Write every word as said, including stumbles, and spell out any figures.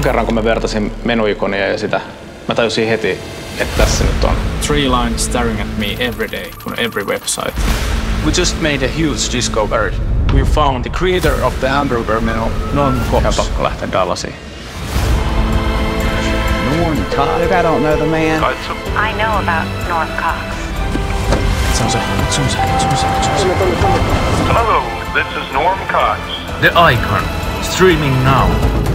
Ekan kerran kun mä vertasin menuikonia ja sitä, mä tajusin heti, että tässä nyt on. Three lines staring at me every day on every website. We just made a huge discovery. We found the creator of the hamburger menu, Norm Cox. Ihan pakko lähteä Dallasiin. Norm Cox? Look, I don't know the man. I know about Norm Cox. Se on se, se on se, se on se, se on se. Hello, this is Norm Cox. The Icon, streaming now.